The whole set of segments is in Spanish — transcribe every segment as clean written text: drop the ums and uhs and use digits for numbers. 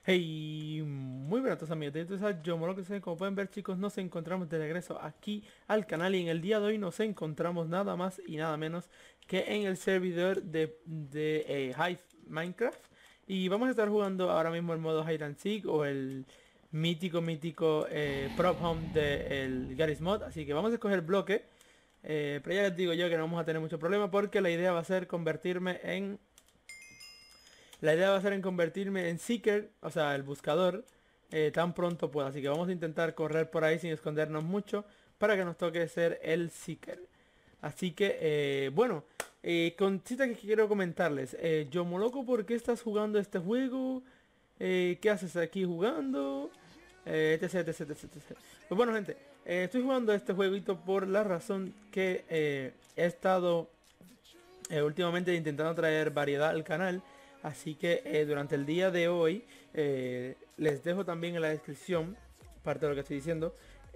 Hey, muy buenas a todos amigos de YouTube, yo Molo, como pueden ver chicos, nos encontramos de regreso aquí al canal y en el día de hoy nos encontramos nada más y nada menos que en el servidor de Hive Minecraft y vamos a estar jugando ahora mismo el modo Hide and Seek o el mítico Prop Home del Garry's Mod, así que vamos a escoger bloque, pero ya les digo yo que no vamos a tener mucho problema porque la idea va a ser convertirme en la idea va a ser en convertirme en Seeker, o sea, el buscador, tan pronto pueda. Así que vamos a intentar correr por ahí sin escondernos mucho para que nos toque ser el Seeker. Así que, bueno, cositas que quiero comentarles. Yo Moloco, ¿por qué estás jugando este juego? ¿Qué haces aquí jugando? Etc. Pues bueno, gente, estoy jugando este jueguito por la razón que he estado últimamente intentando traer variedad al canal. Así que durante el día de hoy les dejo también en la descripción, parte de lo que estoy diciendo,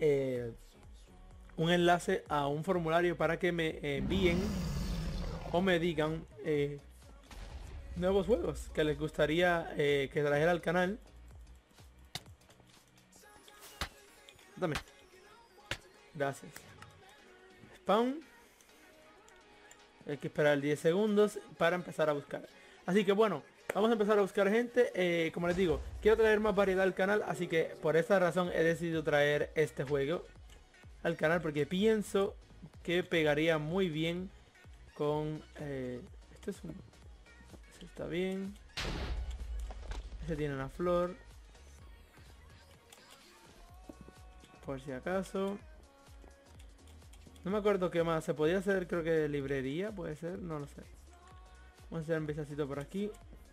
un enlace a un formulario para que me envíen o me digan nuevos juegos que les gustaría que trajera al canal. Dame. Gracias. Spawn. Hay que esperar 10 segundos para empezar a buscar. Así que bueno, vamos a empezar a buscar gente. Como les digo, quiero traer más variedad al canal, así que por esa razón he decidido traer este juego al canal porque pienso que pegaría muy bien con este es un, ese está bien, ese tiene una flor por si acaso. No me acuerdo qué más se podía hacer, creo que librería puede ser, no lo sé. Vamos a hacer un vistacito por aquí.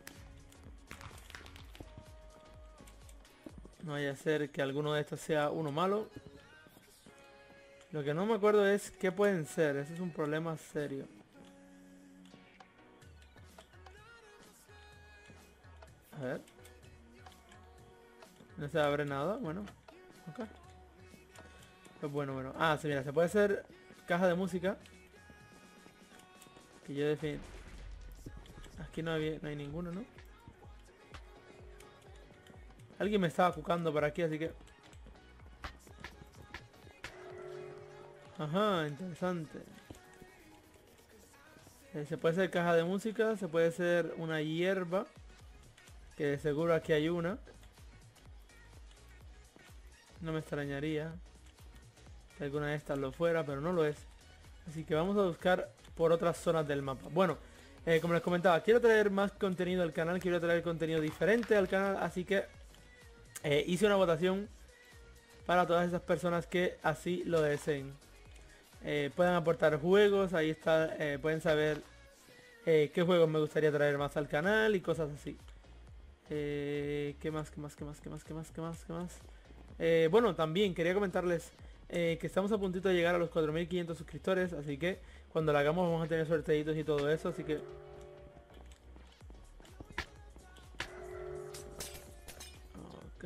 No vaya a ser que alguno de estos sea uno malo. Lo que no me acuerdo es qué pueden ser. Ese es un problema serio. A ver. No se abre nada. Bueno. Ok. Pues bueno. Ah, sí, mira. Se puede hacer caja de música. Que yo defino. Aquí no hay ninguno, ¿no? Alguien me estaba cucando por aquí, así que... Ajá, interesante. Se puede hacer caja de música. Se puede hacer una hierba. Que de seguro aquí hay una. No me extrañaría que alguna de estas lo fuera, pero no lo es. Así que vamos a buscar por otras zonas del mapa. Bueno, como les comentaba, quiero traer más contenido al canal, quiero traer contenido diferente al canal, así que hice una votación para todas esas personas que así lo deseen. Pueden aportar juegos, ahí está, pueden saber qué juegos me gustaría traer más al canal y cosas así. ¿Qué más? Bueno, también quería comentarles que estamos a puntito de llegar a los 4500 suscriptores, así que cuando lo hagamos vamos a tener sorteitos y todo eso, así que... Ok...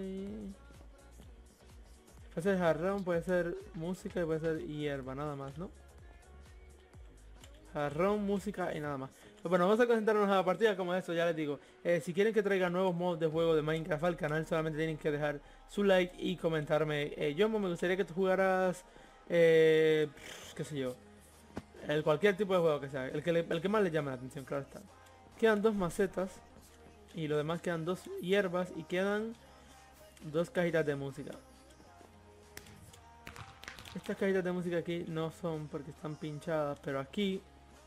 Puede ser jarrón, puede ser música y puede ser hierba, nada más, ¿no? Jarrón, música y nada más. Pues bueno, vamos a concentrarnos a la partida como eso, ya les digo. Si quieren que traiga nuevos modos de juego de Minecraft al canal, solamente tienen que dejar su like y comentarme. Yo me gustaría que tú jugaras, qué sé yo, cualquier tipo de juego que sea, el que más le llame la atención, claro está. Quedan dos macetas y lo demás quedan dos hierbas y quedan dos cajitas de música. Estas cajitas de música aquí no son porque están pinchadas, pero aquí...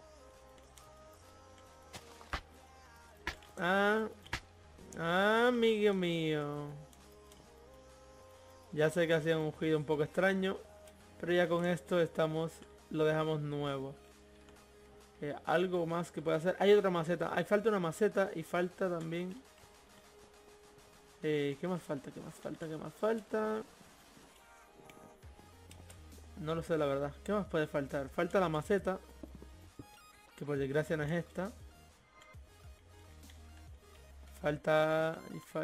Amigo mío. Ya sé que hacía un ruido un poco extraño, pero ya con esto estamos, lo dejamos nuevo. Algo más que pueda hacer. Hay otra maceta. Hay falta una maceta y falta también. ¿Qué más falta? ¿Qué más falta? No lo sé la verdad. ¿Qué más puede faltar? Falta la maceta, que por desgracia no es esta. Falta...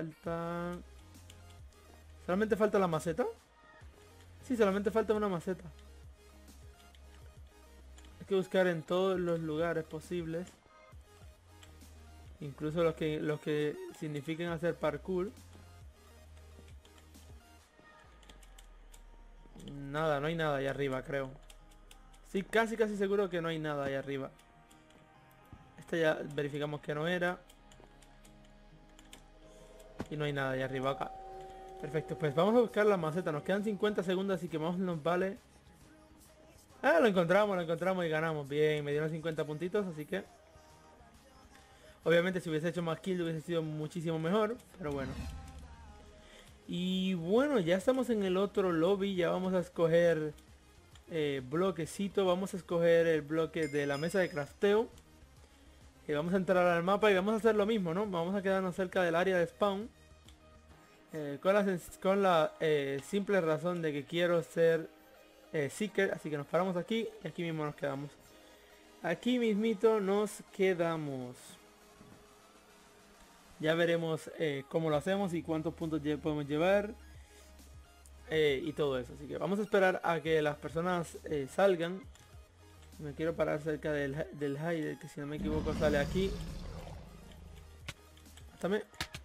¿Solamente falta la maceta? Sí, solamente falta una maceta. Hay que buscar en todos los lugares posibles. Incluso los que significan hacer parkour. Nada, no hay nada ahí arriba, creo. Sí, casi seguro que no hay nada ahí arriba. Esta ya verificamos que no era. Y no hay nada ahí arriba acá. Perfecto, pues vamos a buscar la maceta. Nos quedan 50 segundos, así que más nos vale. Ah, lo encontramos y ganamos. Bien, me dieron 50 puntitos, así que... Obviamente si hubiese hecho más kills hubiese sido muchísimo mejor, pero bueno. Y bueno, ya estamos en el otro lobby. Ya vamos a escoger bloquecito. Vamos a escoger el bloque de la mesa de crafteo. Y vamos a entrar al mapa y vamos a hacer lo mismo, ¿no? Vamos a quedarnos cerca del área de spawn. Con la simple razón de que quiero ser Seeker. Así que nos paramos aquí y aquí mismo nos quedamos. Aquí mismito nos quedamos. Ya veremos cómo lo hacemos y cuántos puntos podemos llevar. Y todo eso. Así que vamos a esperar a que las personas salgan. Me quiero parar cerca del hider, que si no me equivoco sale aquí. Mátame.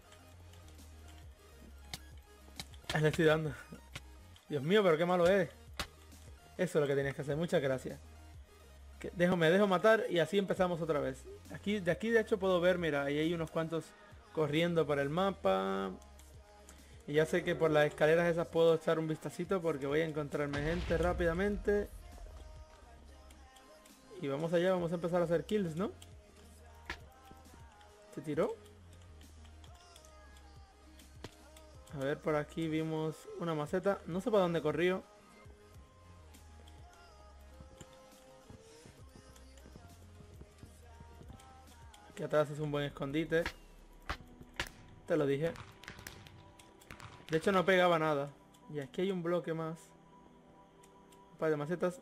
Le estoy dando. Dios mío, pero qué malo es. Eso es lo que tienes que hacer. Muchas gracias. Me dejo matar y así empezamos otra vez. De aquí de hecho puedo ver, mira, ahí hay unos cuantos corriendo por el mapa. Y ya sé que por las escaleras esas puedo echar un vistacito porque voy a encontrarme gente rápidamente. Y vamos allá, vamos a empezar a hacer kills, ¿no? ¿Se tiró? A ver, por aquí vimos una maceta. No sé para dónde corrió. Aquí atrás es un buen escondite. Te lo dije. De hecho no pegaba nada. Y aquí hay un bloque más. Un par de macetas.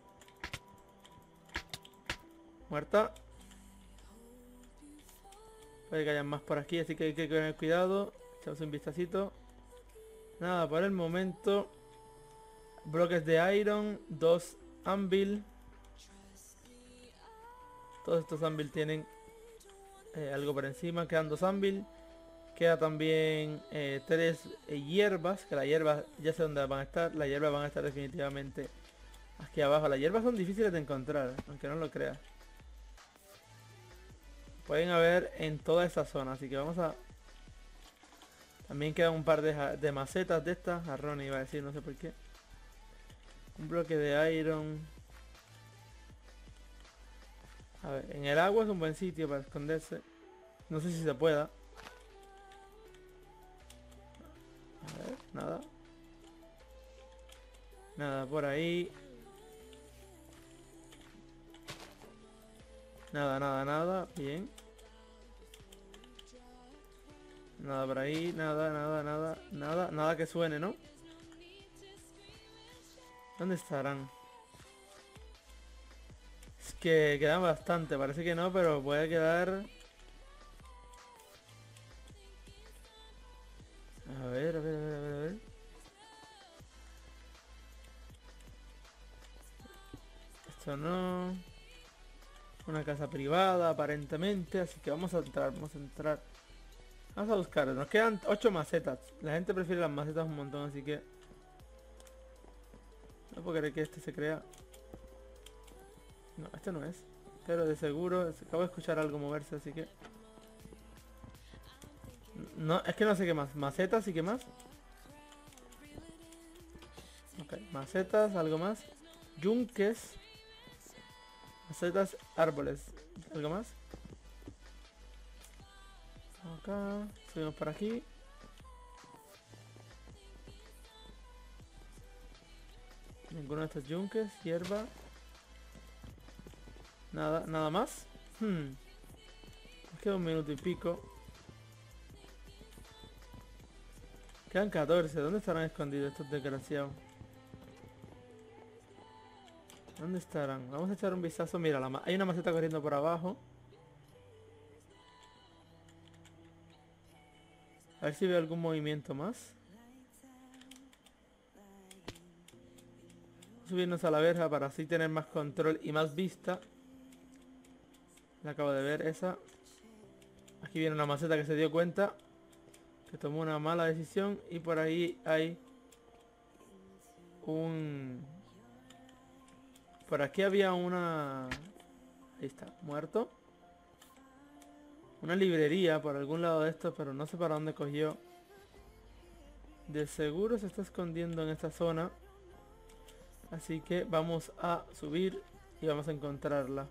Muerta. Puede que haya más por aquí, así que hay que tener cuidado. Echamos un vistacito. Nada, por el momento. Bloques de iron. 2 anvil. Todos estos anvil tienen algo por encima. Quedan 2 anvil. Queda también 3 hierbas. Que las hierbas ya sé dónde van a estar. Las hierbas van a estar definitivamente aquí abajo. Las hierbas son difíciles de encontrar, aunque no lo creas. Pueden haber en toda esa zona, así que vamos a... También quedan un par de macetas de estas. Jarrones iba a decir, no sé por qué. Un bloque de iron. A ver, en el agua es un buen sitio para esconderse. No sé si se pueda. A ver, nada. Nada por ahí. Nada. Bien. Nada por ahí. Nada que suene, ¿no? ¿Dónde estarán? Es que quedan bastante. Parece que no, pero puede quedar... A ver. Esto no... Una casa privada aparentemente, así que vamos a entrar. Vamos a buscar, nos quedan 8 macetas. La gente prefiere las macetas un montón, así que... No puedo creer que este se crea. No, este no es. Pero de seguro, acabo de escuchar algo moverse, así que... No, es que no sé qué más. Macetas y qué más. Ok, macetas, algo más. Yunques. Macetas, árboles. ¿Algo más? Acá, subimos por aquí. Ninguno de estos yunques, hierba. Nada más. Nos queda un minuto y pico. Quedan 14. ¿Dónde estarán escondidos estos desgraciados? ¿Dónde estarán? Vamos a echar un vistazo. Mira, hay una maceta corriendo por abajo. A ver si veo algún movimiento más. Subirnos a la verja para así tener más control y más vista. La acabo de ver esa. Aquí viene una maceta que se dio cuenta que tomó una mala decisión. Y por ahí hay un... Por aquí había una... Ahí está, muerto. Una librería por algún lado de esto, pero no sé para dónde cogió. De seguro se está escondiendo en esta zona. Así que vamos a subir y vamos a encontrarla.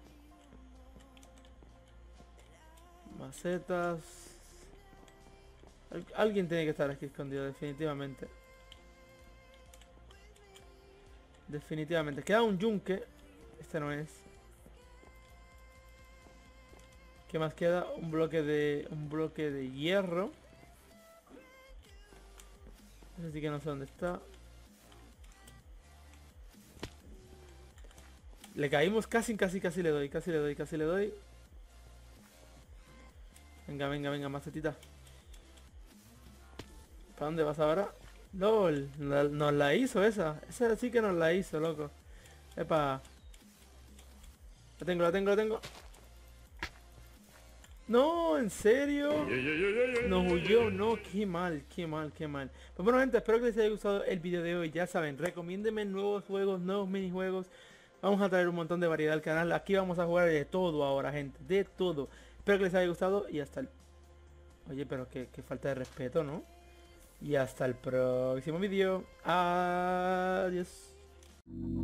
Macetas. Alguien tiene que estar aquí escondido, definitivamente. Definitivamente. Queda un yunque. Este no es. ¿Qué más queda? Un bloque de hierro. Así que no sé dónde está. Le caímos casi le doy, casi le doy. Venga, macetita. ¿Para dónde vas ahora? LOL, nos la hizo esa. Esa sí que nos la hizo, loco. Epa. La tengo. No, ¿en serio? Nos huyó, no, qué mal. Pues bueno, gente, espero que les haya gustado el video de hoy. Ya saben, recomiéndenme nuevos juegos, nuevos minijuegos. Vamos a traer un montón de variedad al canal. Aquí vamos a jugar de todo ahora, gente, de todo. Espero que les haya gustado y hasta el... Oye, pero qué falta de respeto, ¿no? Y hasta el próximo video. Adiós.